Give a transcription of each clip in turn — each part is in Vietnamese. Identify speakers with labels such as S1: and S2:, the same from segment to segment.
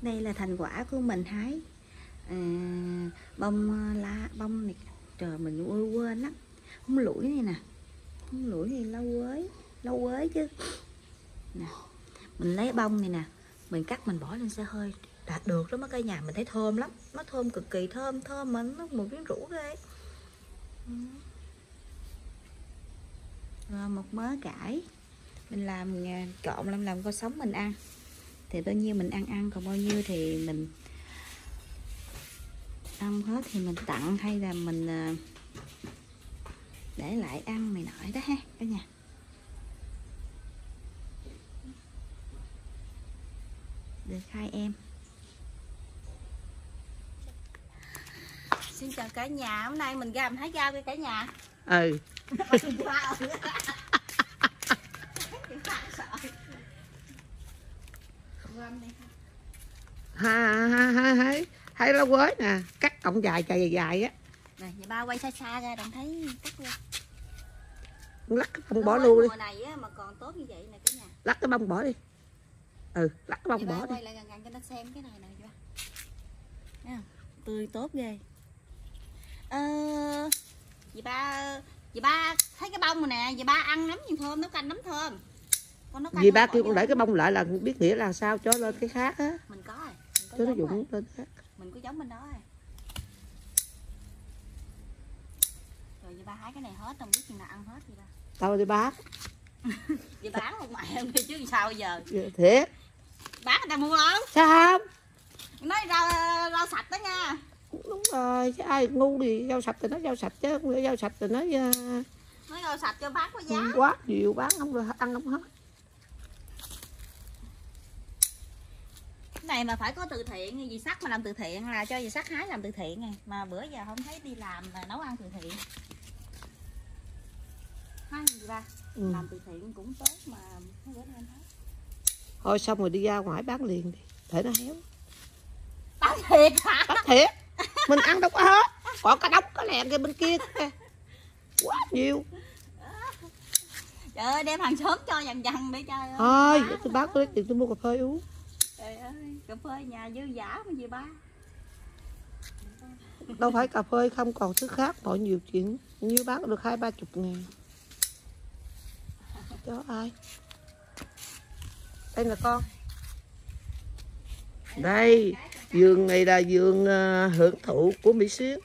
S1: Đây là thành quả của mình hái bông lá bông này. Trời, mình quên lắm. Bông lũi này nè, bông lũi thì lâu quới chứ nè. Mình lấy bông này nè, mình cắt mình bỏ lên xe hơi đạt được đó, mấy cây nhà mình thấy thơm lắm, nó thơm cực kỳ thơm mà nó mùi quyến rũ ghê. Rồi một mớ cải mình làm trộn làm rau sống mình ăn, thì bao nhiêu mình ăn, còn bao nhiêu thì mình ăn hết thì mình tặng, hay là mình để lại ăn này nọ đó ha cả nhà. Được 2 em. Xin chào cả nhà, hôm nay mình ra mình hái rau đi cả nhà.
S2: Ừ. Hay lá quế nè, cắt cọng dài dài á.
S1: Nè, vậy ba quay xa ra đừng thấy cắt luôn.
S2: Lắc cái bông bỏ luôn đi.
S1: Mùa này á, mà còn tốt như vậy nè cả nhà.
S2: Lắc cái bông bỏ đi. Ừ, lắc cái bông
S1: vậy
S2: bỏ
S1: ba
S2: đi.
S1: Quay lại gần cho nó xem cái này nè chị ba. Thấy không? Tươi tốt ghê. Dì ba thấy cái bông rồi nè, dì ba ăn nấm gì thơm, nấu canh nấm thơm.
S2: Dì ba kêu con để cái bông lại là biết nghĩa là sao, cho lên cái khác á.
S1: Mình có rồi.
S2: Cho nó dụng lên khác.
S1: Mình có giống bên đó rồi. Rồi dì ba hái cái này hết, không biết chừng nào ăn hết dì ba.
S2: Tao đi bán.
S1: Dì bán một mẹ em chứ sao bây giờ.
S2: Thiệt.
S1: Bán người ta mua không?
S2: Sao không?
S1: Nói rau sạch đó nha.
S2: Đúng rồi, chứ ai ngu thì rau sạch thì nói rau sạch chứ không rau sạch thì nói
S1: rau sạch cho bán có giá.
S2: Quá nhiều bán không được, ăn không hết.
S1: Cái này mà phải có từ thiện, dì Sắc mà làm từ thiện là cho dì Sắc hái làm từ thiện này. Mà bữa giờ không thấy đi làm là nấu ăn từ thiện. Hai dì ba làm từ thiện cũng tốt mà bữa nay em thấy.
S2: Thôi xong rồi đi ra ngoài bán liền đi, để nó héo.
S1: Bán thiệt hả?
S2: Bán thiệt. Mình ăn đâu có hết. Còn cái đống cái lẹm kia bên kia kìa. Quá nhiều.
S1: Trời ơi, đem hàng xóm cho dần để cho.
S2: Thôi, tôi bán tôi lấy tiền tôi mua cà phê uống.
S1: Trời ơi, cà phê nhà dư giả mà gì ba.
S2: Đâu phải cà phê không, còn thứ khác, mọi nhiều chuyện. Như bán được 20-30 ngàn. Cho ai? Đây là con. Đây, vườn này là vườn hưởng thụ của Mỹ Xuyến.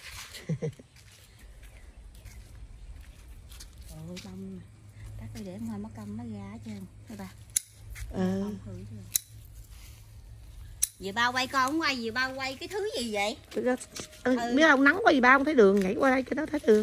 S1: Ôi bông nè. Cắt đây để ngoài mất công nó ra hết trơn. Đây ba. Dì ba quay con không quay, dì ba quay cái thứ gì vậy?
S2: Biết ông nắng quá dì ba không thấy đường, nhảy qua đây cái đó thấy đường.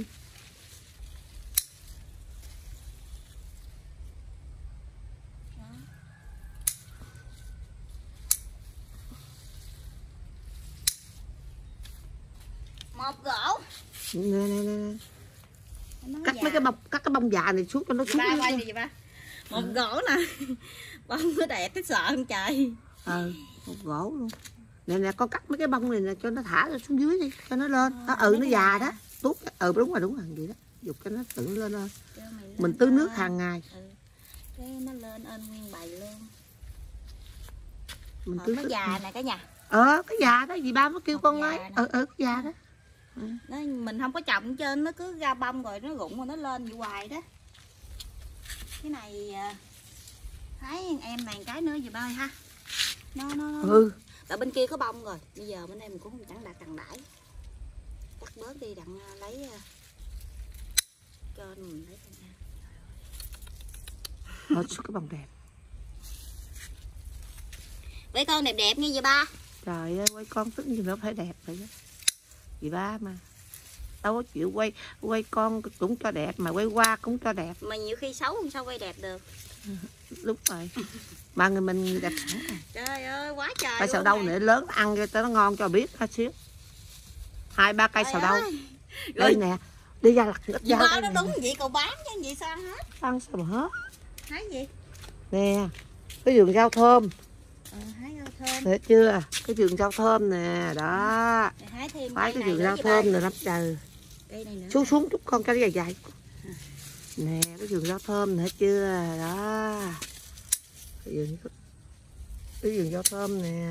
S1: Một gỗ.
S2: Nè. Cắt cái bông già này xuống cho nó xuống.
S1: Ba quay gì ba? Một gỗ nè. Bông nó đẹp cái sợ không trời.
S2: Một gỗ luôn. Nè con cắt mấy cái bông này nè cho nó thả xuống dưới đi, cho nó lên. Nó già đó. Tốt. Đúng rồi vậy đó. Dục cho nó tự lên. Mình tưới nước hàng ngày.
S1: Cái nó lên nguyên bầy luôn.
S2: Mình tưới
S1: nó già nè cả nhà.
S2: Cái già đó dì ba mới kêu con ấy. Cái già đó.
S1: Mình không có trồng trên, nó cứ ra bông rồi nó rụng rồi nó lên vậy hoài đó. Cái này thấy em này cái nữa gì ba ơi ha. Nó tại bên kia có bông rồi, bây giờ bên đây mình cũng không chẳng đạt đằng đãi. Cắt bớt đi đặng lấy trên mình lấy
S2: Hết cái bông đẹp.
S1: Quay con đẹp đẹp nghe gì ba.
S2: Trời ơi, quay con tất nhiên nó phải đẹp rồi đó. Dì ba mà đâu có chịu quay con cũng cho đẹp, mà quay qua cũng cho đẹp.
S1: Mà nhiều khi xấu không sao quay đẹp được.
S2: Đúng rồi. Mà người mình đẹp sẵn rồi.
S1: Trời ơi quá trời.
S2: Cây sầu đâu nữa lớn ăn cho nó ngon cho biết ha xíu. 2-3 cây sầu đâu. Đây nè, đi ra lặt ít ra.
S1: Bao nó đúng vậy cậu bán chứ vậy sao ăn hết?
S2: Ăn sao mà hết.
S1: Hái gì?
S2: Nè, cái vườn rau thơm.
S1: Hái rau thơm.
S2: Thấy chưa? Cái vườn rau thơm nè, đó.
S1: Hái thêm
S2: cái vườn rau thơm này lắm trời. Xuống chút con cái dài. Nè, cái vườn rau thơm này, thấy chưa? Đó. Cái vườn Cái vườn rau thơm nè.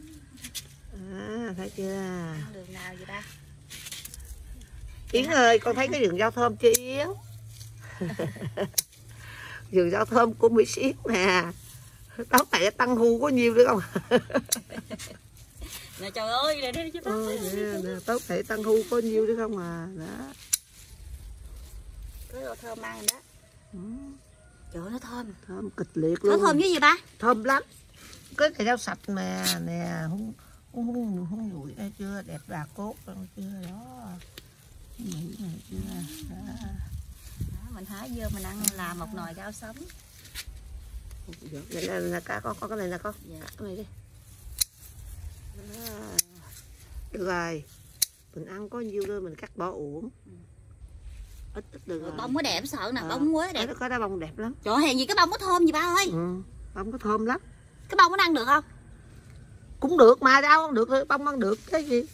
S2: Thấy chưa?
S1: Đường nào vậy ta?
S2: Yến ơi, con thấy cái vườn rau thơm chưa Yến? Vườn rau thơm của Mỹ Siết nè. Tóc này tăng hu có nhiêu nữa không?
S1: Nè trời ơi, nè đây chứ bác.
S2: Tóc này tăng hu có nhiêu nữa không à? Đó.
S1: Cái rau thơm ăn đó. Trời ơi, nó thơm.
S2: Thơm kịch liệt luôn.
S1: Nó thơm với gì ba?
S2: Thơm lắm. Cái này rau sạch mà nè, không nguội đây chưa, đẹp đà cốt luôn chưa đó. Mỹ này chưa. Đó.
S1: Đó, mình hái vô mình ăn làm một nồi rau sống.
S2: Đây là cá con cái này nè con.
S1: Dạ.
S2: Cắt cái này đi. Đó. Được rồi. Mình ăn có nhiêu thôi mình cắt bỏ uổng. Ít được rồi.
S1: Bông nó đẹp sợ nè, bông quá đẹp.
S2: Có đá bông đẹp lắm.
S1: Trời ơi, hèn gì cái bông có thơm gì ba ơi.
S2: Bông có thơm lắm.
S1: Cái bông nó ăn được không?
S2: Cũng được mà, rau ăn được thôi, bông ăn được cái gì.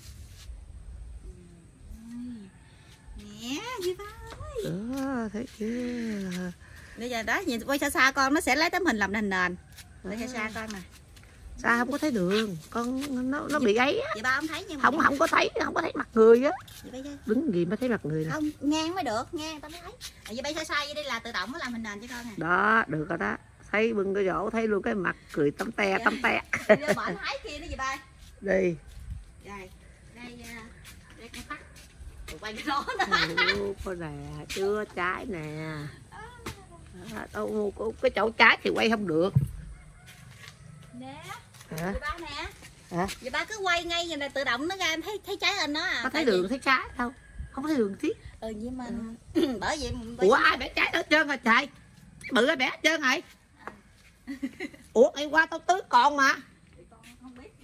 S1: Nè, gì ba ơi.
S2: Đó, thấy chưa.
S1: Bây giờ đó, nhìn quay xa xa con nó sẽ lấy tấm hình làm nền nền. Quay xa xa con nè.
S2: Sao không có thấy đường, con nó bị ấy á.
S1: Vậy ba không thấy nhưng mà
S2: Không có thấy mặt người á.
S1: vậy bây
S2: Đứng gì mới thấy mặt người nè.
S1: không, ngang mới được, ngang tao mới thấy. Vậy bay xa xa vậy đi là tự động nó làm hình nền cho con nè.
S2: Đó, được rồi đó. Thấy bưng cái rổ thấy luôn cái mặt cười tấm te.
S1: Đi lên bển hái kia nó gì ba.
S2: Đi.
S1: Đây, đây con tắt. Quay cái đó nữa.
S2: Có nè, chưa trái nè. Đâu cái chỗ trái thì quay không được.
S1: Nè.
S2: Hả?
S1: Vậy ba nè.
S2: Hả?
S1: Vậy ba cứ quay ngay vậy là tự động nó ra em thấy trái lên nó à.
S2: Có thấy đường thấy trái đâu. Không thấy đường thiết.
S1: Nhưng mà bởi vậy
S2: Ủa ai bẻ trái hết trơn rồi trời. Bự ai bẻ hết trơn rồi. Ủa ngày qua tao tưới còn mà.
S1: không biết.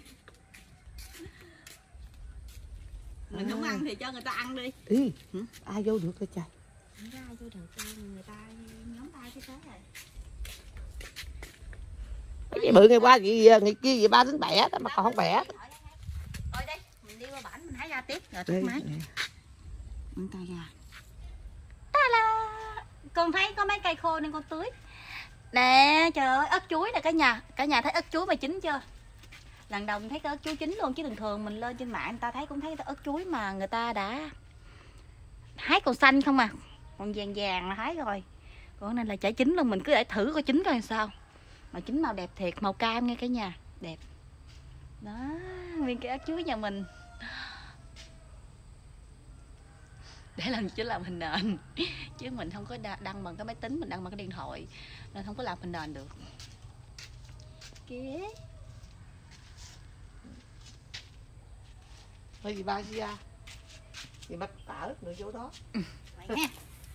S1: Mình không ăn thì cho người ta ăn đi.
S2: Ý, ai vô được rồi trời.
S1: Không có ai vô được, người ta nhóm tay cái thế rồi.
S2: Cái bự ngày qua ngày kia vậy ba tính bẻ mà còn không bẻ.
S1: Thôi đi, mình đi qua bển mình hái ra tiếp rồi tắt
S2: Đây,
S1: máy. Mình tay ra. Ta-da! Con thấy có mấy cây khô nên con tưới. Nè, trời ơi, ớt chuối nè cả nhà. Cả nhà thấy ớt chuối mà chín chưa? Lần đầu mình thấy cái ớt chuối chín luôn, chứ thường thường mình lên trên mạng người ta thấy cũng thấy ớt chuối mà người ta đã hái còn xanh không à. Còn vàng vàng là hái rồi. Còn nên là chả chín luôn, mình cứ để thử coi chín coi làm sao. Mà chín màu đẹp thiệt, màu cam nghe cả nhà, đẹp. Đó, nguyên cái ớt chuối nhà mình. Để làm chỉ làm hình nền. Chứ mình không có đăng bằng cái máy tính, mình đăng bằng cái điện thoại nên không có làm hình nền được. Kìa.
S2: Thôi gì ba ra. Thì bắt tở người vô đó.
S1: Vậy nha.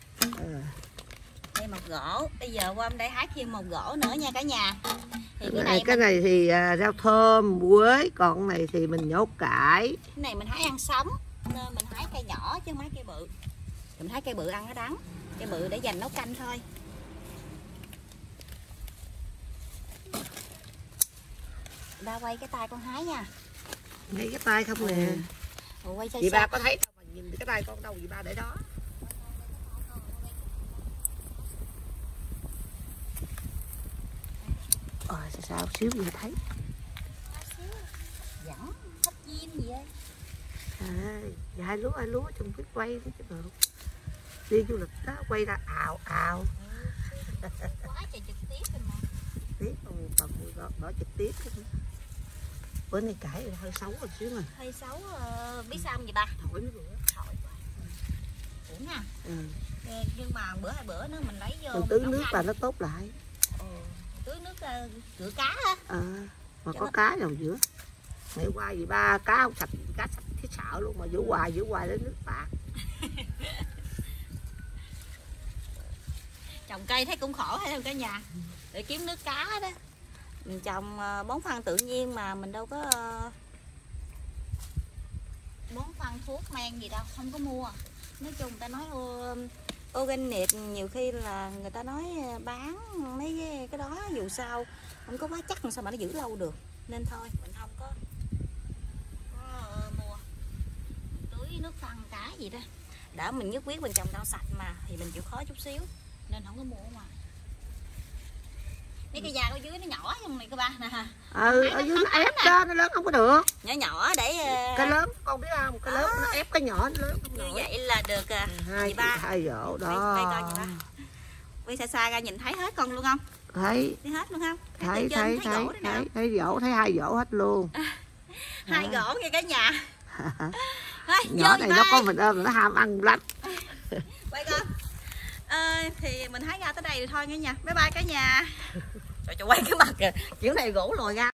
S1: Đây một gỗ, bây giờ qua đây hái thêm một gỗ nữa nha cả nhà. Thì
S2: cái này thì rau thơm, quế, còn này thì mình nhốt cải.
S1: Cái này mình hái ăn sống nên mình hái cây nhỏ chứ không hái cây bự. Mình hái cây bự ăn nó đắng, cây bự để dành nấu canh thôi. Ba quay cái tay con hái nha.
S2: Thấy cái tay không nè.
S1: Quay
S2: Chị ba có thấy đâu mà nhìn cái tay con đâu chị ba để đó. Sao xíu gì thấy.
S1: Dẫn hấp diêm gì vậy?
S2: Hai lúa trong biết quay đi chứ được. Đi du lịch đó quay ra ào.
S1: Quá trời trực tiếp rồi mà.
S2: Tiếp còn bỏ trực tiếp. Bữa nay cải hơi xấu rồi xíu mà.
S1: Hơi xấu, biết sao không vậy ba?
S2: Thổi nó rửa.
S1: Thổi quá. Uổng à. Nhưng mà bữa hai bữa nữa mình lấy vô.
S2: Mình tưới nước là nó tốt lại.
S1: Tưới nước rửa cá hả?
S2: Mà có cá nào giữa. Ngày qua gì ba cá không sạch, cá sạch thấy sợ luôn mà giữ hoài lấy nước bạc.
S1: Trồng cây thấy cũng khổ hay không cả nhà. Để kiếm nước cá đó. Mình trồng bón phân tự nhiên mà mình đâu có bón phân thuốc men gì đâu, không có mua. Nói chung người ta nói organic nhiều khi là người ta nói bán mấy cái đó dù sao không có quá chắc làm sao mà nó giữ lâu được, nên thôi mình không có mua. Tưới nước phân cá gì đó đỡ, mình nhất quyết mình trồng rau sạch mà thì mình chịu khó chút xíu nên không có mua ở ngoài. Mấy cây già ở dưới nó nhỏ trong này các ba nè ha.
S2: Ở dưới nó ép đó, nó lớn không có được.
S1: Nhỏ nhỏ để
S2: Cái lớn con biết không, cái lớn nó ép cái nhỏ, nó lớn không
S1: như
S2: nổi.
S1: vậy là được
S2: hai rổ đó.
S1: Quay coi chị ba. Quay xa xa ra nhìn thấy hết con luôn không?
S2: Thấy
S1: hết luôn không?
S2: thấy
S1: gỗ
S2: thấy rổ, thấy 2 rổ hết luôn.
S1: 2 gỗ ngay cả nhà. Thôi,
S2: nhỏ này nó có mình ôm nó ham ăn lắm.
S1: Quay con. Thì mình hái ra tới đây rồi thôi nghe nha. Bye bye cả nhà. Trời, quay cái mặt kìa, kiểu này gỗ lồi ra.